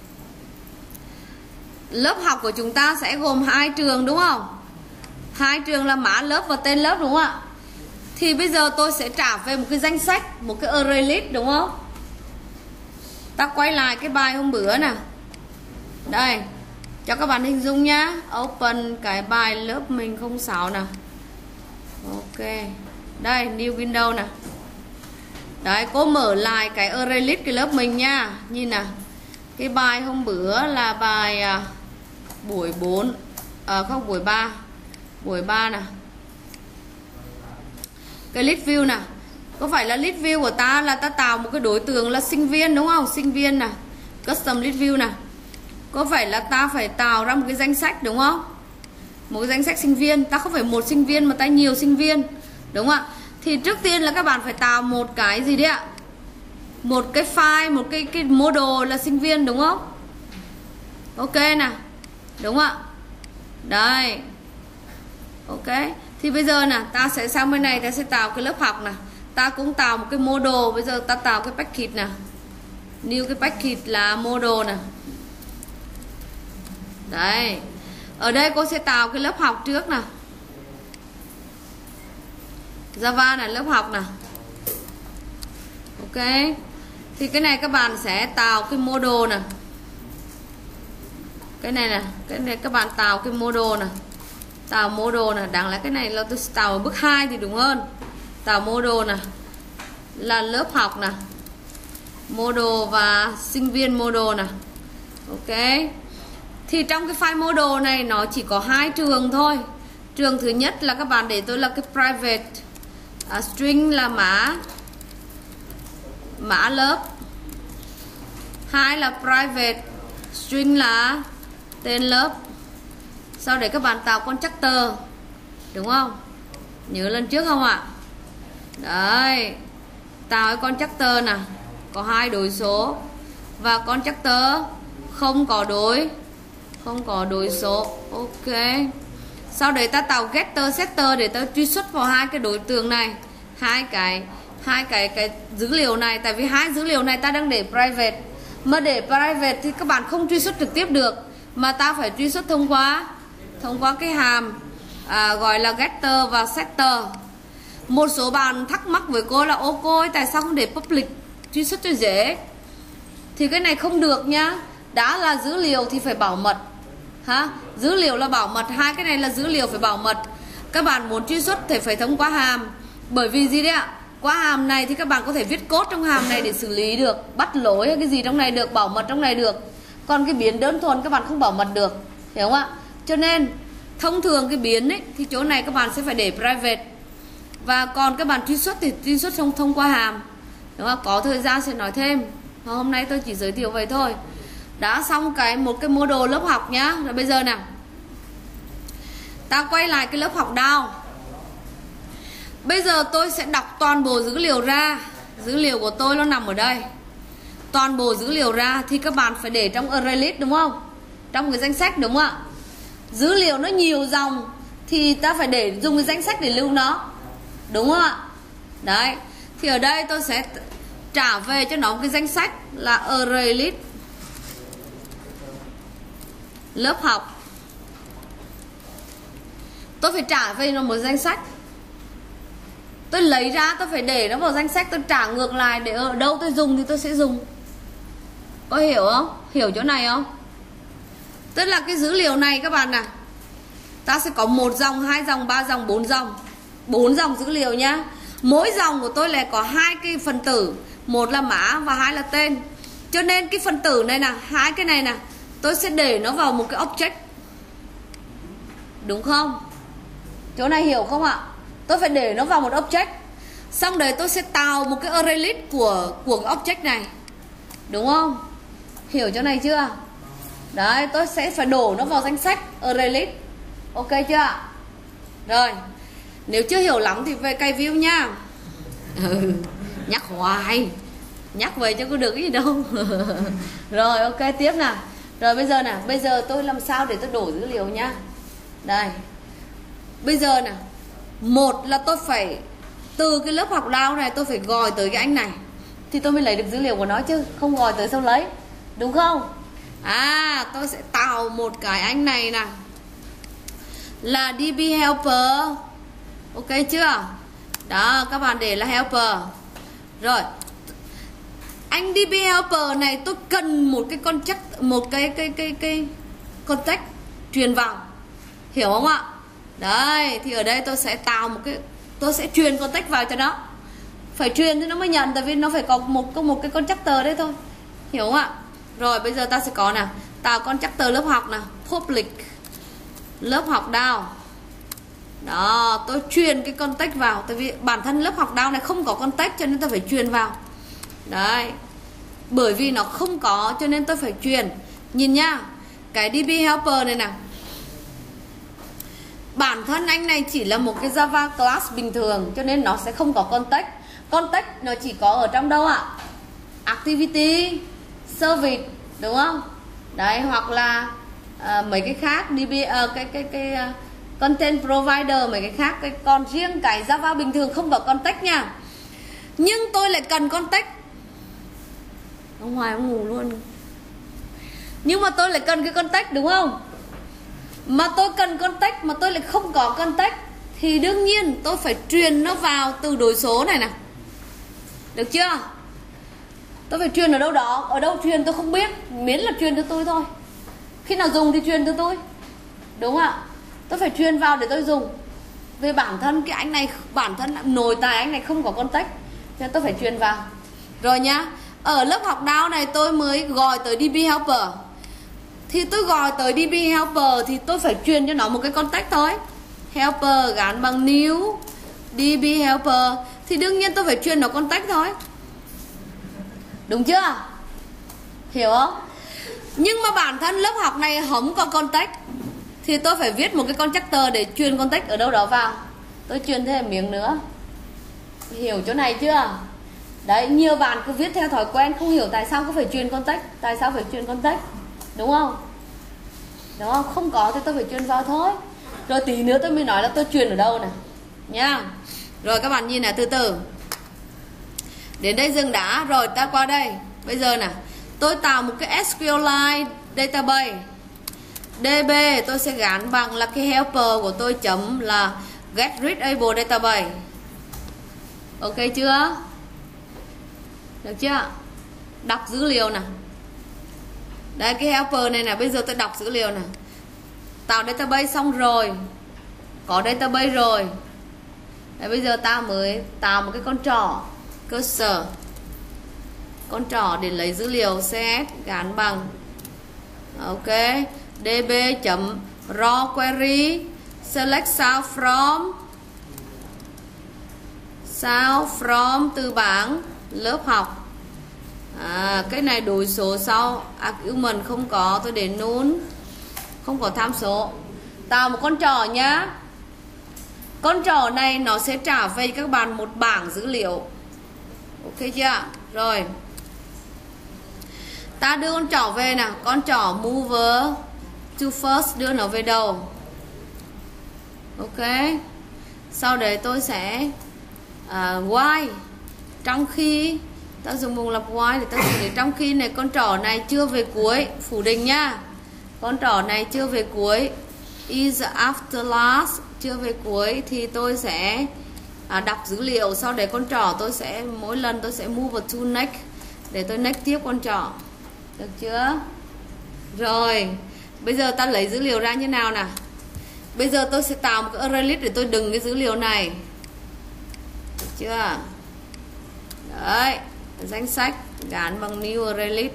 Speaker 1: lớp học của chúng ta sẽ gồm hai trường đúng không? Hai trường là mã lớp và tên lớp đúng không ạ? Thì bây giờ tôi sẽ trả về một cái danh sách, một cái array list đúng không? Ta quay lại cái bài hôm bữa nè. Đây, cho các bạn hình dung nhá. Open cái bài lớp mình không sáu nè. Ok. Đây, new window nè. Đấy, cô mở lại cái array list cái lớp mình nha. Nhìn nè. Cái bài hôm bữa là bài à, buổi bốn, à, không buổi ba. Buổi ba nè. Cái list view nè. Có phải là list view của ta là ta tạo một cái đối tượng là sinh viên đúng không? Sinh viên nè. Custom list view nè. Có phải là ta phải tạo ra một cái danh sách đúng không? Một cái danh sách sinh viên. Ta không phải một sinh viên mà ta nhiều sinh viên. Đúng không ạ? Thì trước tiên là các bạn phải tạo một cái gì đấy ạ? Một cái file, một cái, cái model là sinh viên đúng không? Ok nè. Đúng không ạ? Đây. Ok. Thì bây giờ nè, ta sẽ sang bên này ta sẽ tạo cái lớp học nè. Ta cũng tạo một cái model. Bây giờ ta tạo cái package nè. New cái package là model nè. Đấy. Ở đây cô sẽ tạo cái lớp học trước nè. Java là lớp học nè. Ok. Thì cái này các bạn sẽ tạo cái model nè. Cái này nè, cái này các bạn tạo cái model nè. Tạo model nè, đáng lẽ cái này là tôi tạo ở bước hai thì đúng hơn. Tạo model nè. Là lớp học nè. Model và sinh viên model nè. Ok. Thì trong cái file model này nó chỉ có hai trường thôi. Trường thứ nhất là các bạn để tôi là cái private, à, string là mã mã lớp. Hai là private string là tên lớp. Sau đấy các bạn tạo constructor. Đúng không? Nhớ lần trước không ạ? Đấy. Tạo cái constructor nè. Có hai đối số. Và constructor không có đối Không có đối số. Ok. Sau đấy ta tạo getter, setter để ta truy xuất vào hai cái đối tượng này, hai cái hai cái cái dữ liệu này. Tại vì hai dữ liệu này ta đang để private. Mà để private thì các bạn không truy xuất trực tiếp được, mà ta phải truy xuất thông qua thông qua cái hàm à, gọi là getter và setter. Một số bạn thắc mắc với cô là ô cô ơi, tại sao không để public truy xuất cho dễ? Thì cái này không được nhá. Đã là dữ liệu thì phải bảo mật. Ha? Dữ liệu là bảo mật, hai cái này là dữ liệu phải bảo mật. Các bạn muốn truy xuất thì phải thông qua hàm. Bởi vì gì đấy ạ? Qua hàm này thì các bạn có thể viết code trong hàm này để xử lý được, bắt lỗi hay cái gì trong này được, bảo mật trong này được. Còn cái biến đơn thuần các bạn không bảo mật được. Hiểu không ạ? Cho nên thông thường cái biến ấy thì chỗ này các bạn sẽ phải để private. Và còn các bạn truy xuất thì truy xuất thông, thông qua hàm. Đúng không? Có thời gian sẽ nói thêm. Hôm nay tôi chỉ giới thiệu vậy thôi. Đã xong cái một cái model lớp học nhá. Rồi bây giờ nào, ta quay lại cái lớp học down. Bây giờ tôi sẽ đọc toàn bộ dữ liệu ra. Dữ liệu của tôi nó nằm ở đây. Toàn bộ dữ liệu ra thì các bạn phải để trong array list đúng không? Trong cái danh sách đúng không ạ? Dữ liệu nó nhiều dòng thì ta phải để dùng cái danh sách để lưu nó. Đúng không ạ? Đấy. Thì ở đây tôi sẽ trả về cho nó một cái danh sách là array list. lớp học. Tôi phải trả về nó một danh sách. Tôi lấy ra, tôi phải để nó vào danh sách, tôi trả ngược lại để ở đâu tôi dùng thì tôi sẽ dùng. Có hiểu không? Hiểu chỗ này không? Tức là cái dữ liệu này các bạn này, ta sẽ có một dòng, hai dòng, ba dòng, bốn dòng. Bốn dòng dữ liệu nhá. Mỗi dòng của tôi là có hai cái phần tử, một là mã và hai là tên. Cho nên cái phần tử này nè, hai cái này nè, tôi sẽ để nó vào một cái object. Đúng không? Chỗ này hiểu không ạ? Tôi phải để nó vào một object. Xong rồi tôi sẽ tạo một cái array list của, của cái object này. Đúng không? Hiểu chỗ này chưa? Đấy, tôi sẽ phải đổ nó vào danh sách array list. Ok chưa ạ? Rồi, nếu chưa hiểu lắm thì về cày view nha. Ừ, nhắc hoài. Nhắc về cho có được cái gì đâu. Rồi, ok, tiếp nào. Rồi bây giờ nè, bây giờ tôi làm sao để tôi đổ dữ liệu nhá. Đây. Bây giờ nè, một là tôi phải từ cái lớp học down này tôi phải gọi tới cái anh này thì tôi mới lấy được dữ liệu của nó chứ, không gọi tới sao lấy. Đúng không? À, tôi sẽ tạo một cái anh này nè, là đê bê helper. Ok chưa? Đó, các bạn để là helper. Rồi, anh đê bê helper này tôi cần một cái contact, một cái cái cái cái contact truyền vào. Hiểu không ạ? Đấy, thì ở đây tôi sẽ tạo một cái, tôi sẽ truyền contact vào cho nó. Phải truyền thì nó mới nhận, tại vì nó phải có một có một cái constructor đấy thôi. Hiểu không ạ? Rồi bây giờ ta sẽ có nè, tạo constructor lớp học nè, public lớp học down. Đó, tôi truyền cái contact vào, tại vì bản thân lớp học down này không có contact cho nên tôi phải truyền vào. Đấy. Bởi vì nó không có cho nên tôi phải truyền. Nhìn nhá, cái đê bê helper này nè, bản thân anh này chỉ là một cái Java class bình thường cho nên nó sẽ không có context. Context nó chỉ có ở trong đâu ạ? Activity, service, đúng không? Đấy, hoặc là uh, mấy cái khác, đê bê, uh, cái cái cái uh, content provider, mấy cái khác. Cái còn riêng cái Java bình thường không có context nha. Nhưng tôi lại cần context. Ông Hoài ông ngủ luôn. Nhưng mà tôi lại cần cái context, đúng không? Mà tôi cần context mà tôi lại không có context thì đương nhiên tôi phải truyền nó vào từ đối số này nè. Được chưa? Tôi phải truyền ở đâu đó. Ở đâu truyền tôi không biết, miễn là truyền cho tôi thôi. Khi nào dùng thì truyền cho tôi. Đúng không ạ? Tôi phải truyền vào để tôi dùng. Về bản thân cái anh này, bản thân nồi tài anh này không có context cho nên tôi phải truyền vào. Rồi nhá. Ở lớp học down này tôi mới gọi tới đê bê helper. Thì tôi gọi tới đê bê helper thì tôi phải truyền cho nó một cái context thôi. Helper gắn bằng new đê bê helper thì đương nhiên tôi phải truyền nó context thôi. Đúng chưa? Hiểu không? Nhưng mà bản thân lớp học này không có context thì tôi phải viết một cái constructor để truyền context ở đâu đó vào. Tôi truyền thêm miếng nữa. Hiểu chỗ này chưa? Đấy, nhiều bạn cứ viết theo thói quen, không hiểu tại sao cứ phải truyền context. Tại sao phải truyền context? Đúng không? Đúng không? Không có thì tôi phải truyền vào thôi. Rồi tí nữa tôi mới nói là tôi truyền ở đâu này nha. Rồi các bạn nhìn này, từ từ. Đến đây dừng đã. Rồi ta qua đây. Bây giờ nè, tôi tạo một cái ét quy eo-Lite database. đê bê tôi sẽ gắn bằng là cái helper của tôi chấm là get readable database. Ok chưa? Được chưa? Đọc dữ liệu nè. Đây cái helper này nè, bây giờ tôi đọc dữ liệu nè. Tạo database xong rồi. Có database rồi. Đấy, bây giờ ta mới tạo một cái con trỏ cursor. Con trỏ để lấy dữ liệu xê ét gắn bằng ok db.raw query select sound from sound from từ bảng lớp học. À, cái này đối số sau argument không có, tôi để null, không có tham số. Tạo một con trỏ nhá. Con trỏ này nó sẽ trả về các bạn một bảng dữ liệu. Ok chưa? Rồi. Ta đưa con trỏ về nào. Con trỏ mover to first, đưa nó về đầu. Ok. Sau đấy tôi sẽ uh, while. Trong khi ta dùng vùng lặp while để ta xử lý trong khi này con trỏ này chưa về cuối, phủ định nhá. con trỏ này chưa về cuối, is after last chưa về cuối thì tôi sẽ à, đọc dữ liệu, sau để con trỏ tôi sẽ mỗi lần tôi sẽ move to next để tôi next tiếp con trỏ, được chưa? Rồi bây giờ ta lấy dữ liệu ra như nào nào. Bây giờ tôi sẽ tạo một cái array list để tôi đựng cái dữ liệu này, được chưa? Đấy, danh sách gắn bằng new array list.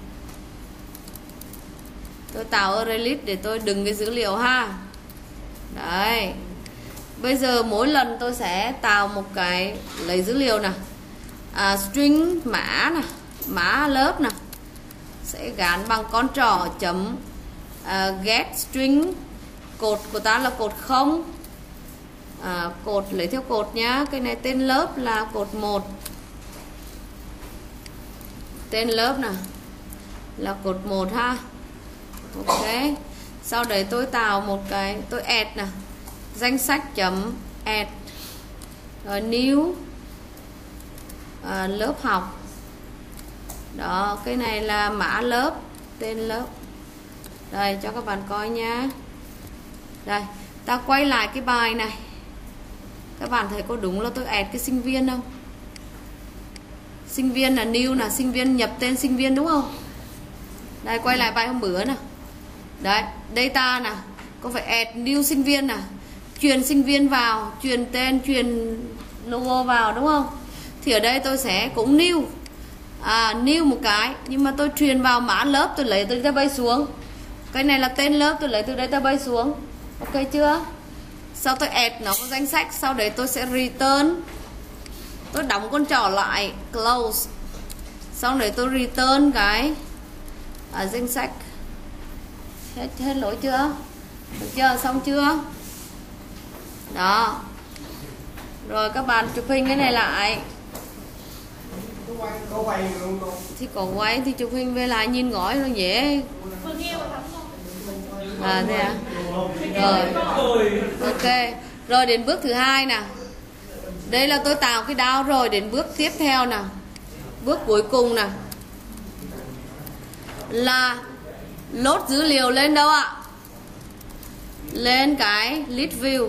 Speaker 1: Tôi tạo array list để tôi đựng cái dữ liệu ha. Đấy. Bây giờ mỗi lần tôi sẽ tạo một cái lấy dữ liệu nè, à, string mã nè, mã lớp nè, sẽ gắn bằng con trỏ chấm à, get string, cột của ta là cột không, à, cột lấy theo cột nhá. Cái này tên lớp là cột một, tên lớp nè là cột một ha. Ok, sau đấy tôi tạo một cái, tôi add nè, danh sách chấm add, rồi new à, lớp học. Đó, cái này là mã lớp, tên lớp. Đây cho các bạn coi nhá. Đây, ta quay lại cái bài này, các bạn thấy có đúng là tôi add cái sinh viên không? Sinh viên là new là sinh viên, nhập tên sinh viên đúng không? Đây, quay lại bài hôm bữa nè. Đấy, data nè, có phải add new sinh viên nè, truyền sinh viên vào, truyền tên, truyền logo vào đúng không? Thì ở đây tôi sẽ cũng new, à, new một cái, nhưng mà tôi truyền vào mã lớp, tôi lấy từ database xuống. Cái này là tên lớp, tôi lấy từ database xuống. Ok chưa? Sau tôi add nó có danh sách, sau đấy tôi sẽ return, tôi đóng con trỏ lại, close, sau đấy tôi return cái à, danh sách. Hết, hết lỗi chưa? Được chưa? Xong chưa? Đó. Rồi các bạn chụp hình cái này lại.
Speaker 2: Có quay luôn không?
Speaker 1: Thì có quay thì chụp hình về lại nhìn gói nó dễ. À thế à? Rồi. Ok. Rồi đến bước thứ hai nè. Đây là tôi tạo cái đao rồi, đến bước tiếp theo nè. Bước cuối cùng nè. Là load dữ liệu lên đâu ạ? Lên cái list view.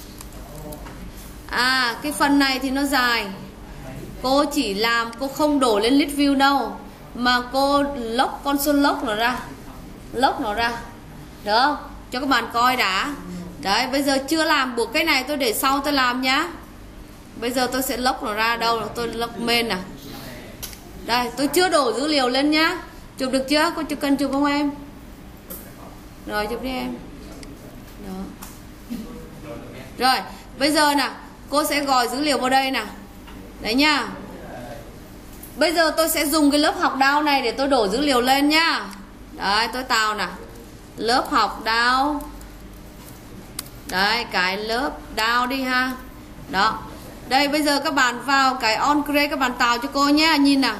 Speaker 1: À, cái phần này thì nó dài. Cô chỉ làm, cô không đổ lên list view đâu, mà cô lock, console lock nó ra, lock nó ra. Được không? Cho các bạn coi đã. Đấy, bây giờ chưa làm, buộc cái này tôi để sau tôi làm nhá. Bây giờ tôi sẽ lock nó ra đâu, tôi lock main nè. Đây, tôi chưa đổ dữ liệu lên nhá. Chụp được chưa? Cô chụp cần chụp không em? Rồi chụp đi em. Đó. Rồi, bây giờ nè, cô sẽ gọi dữ liệu vào đây nè. Đấy nha. Bây giờ tôi sẽ dùng cái lớp học down này để tôi đổ dữ liệu lên nhá. Đấy, tôi tạo nè, lớp học down. Đấy, cái lớp down đi ha. Đó. Đây, bây giờ các bạn vào cái on create, các bạn tạo cho cô nhé. Nhìn nào.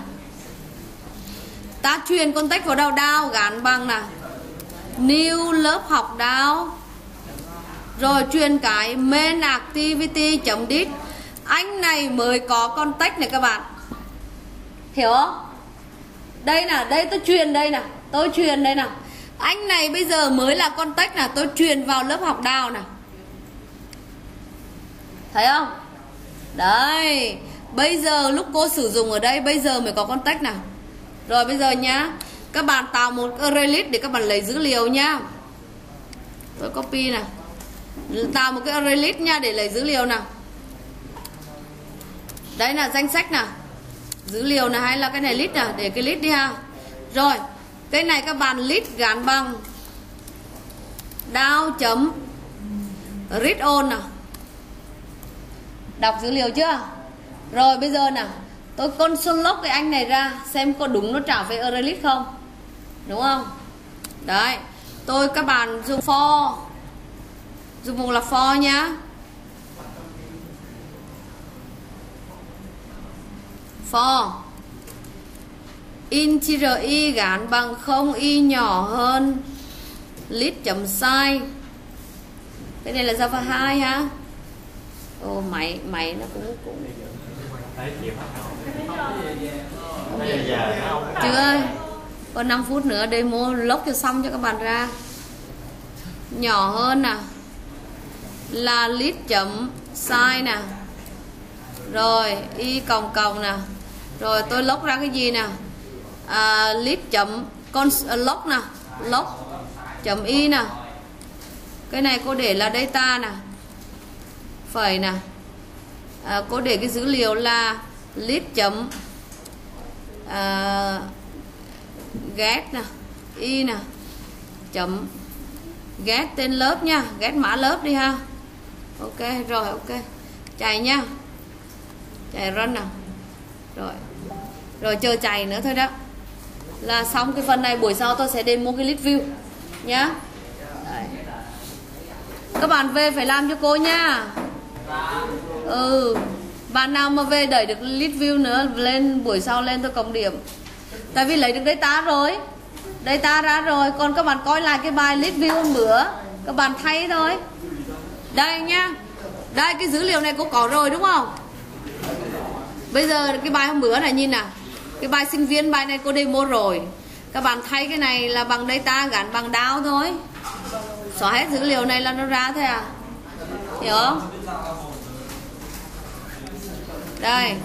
Speaker 1: Ta truyền context vào đâu? Down gắn bằng nè, new lớp học down. Rồi truyền cái main activity chấm dit. Anh này mới có context này các bạn. Hiểu không? Đây nè, đây tôi truyền đây nè, tôi truyền đây nè. Anh này bây giờ mới là context nè, tôi truyền vào lớp học down nè. Thấy không? Đấy. Bây giờ lúc cô sử dụng ở đây, bây giờ mới có context nè. Rồi bây giờ nhá, các bạn tạo một array list để các bạn lấy dữ liệu nhá. Tôi copy nè, tạo một cái array list nha để lấy dữ liệu nè. Đấy là danh sách nè, dữ liệu nè, hay là cái này list nè, để cái list đi ha. Rồi, cái này các bạn list gắn bằng down chấm read on nè. Đọc dữ liệu chưa? Rồi bây giờ nè, tôi console log cái anh này ra xem có đúng nó trả về array list không. Đúng không? Đấy. Tôi các bạn dùng for, dùng mục là for nhá. For integer y gắn bằng không, y nhỏ hơn list chấm size. Cái này là Java hai ha. Ồ, máy máy nó cũng cũng chưa. Còn năm phút nữa demo log cho xong cho các bạn ra. nhỏ hơn nè là list chấm size nè, rồi y còng còng nè, rồi tôi log ra cái gì nè, à, list chấm con log nè, log chấm y nè, cái này cô để là data nè, phẩy nè, à, cô để cái dữ liệu là list chấm à, get nè, y nè, chấm get tên lớp nha, get mã lớp đi ha. Ok rồi, ok chạy nha, chạy run nào, rồi rồi chờ chạy nữa thôi đó là xong cái phần này. Buổi sau tôi sẽ demo cái list view nhá. Đấy. Các bạn về phải làm cho cô nha. Ừ, bạn nào mà về đẩy được list view nữa lên, buổi sau lên tôi cộng điểm, tại vì lấy được data rồi, data ra rồi. Còn các bạn coi lại cái bài list view hôm bữa, các bạn thay thôi. Đây nhá, đây cái dữ liệu này cô có rồi đúng không? Bây giờ cái bài hôm bữa này nhìn nào, cái bài sinh viên, bài này cô demo rồi. Các bạn thay cái này là bằng data gắn bằng đao thôi, xóa hết dữ liệu này là nó ra thôi à, hiểu không? Đây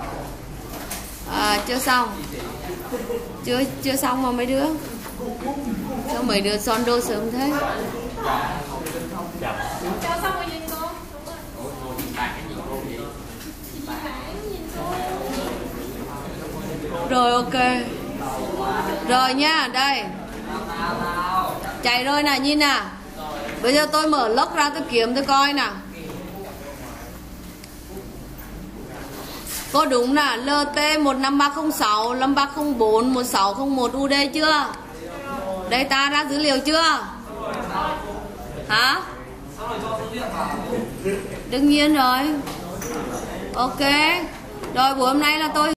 Speaker 1: à, chưa xong, chưa chưa xong mà mấy đứa, sao mấy đứa son đô sớm thế?
Speaker 2: Cho xong rồi nhìn cô.
Speaker 1: Rồi ok. Rồi nha, đây. Chạy rồi nè, nhìn nè. Bây giờ tôi mở log ra tôi kiếm tôi coi nè. Có đúng nè, lờ tê một năm ba không sáu, năm ba không bốn, một sáu không một u đê chưa? Data ra dữ liệu chưa? Hả? Đương nhiên rồi. Ok. Rồi buổi hôm nay là tôi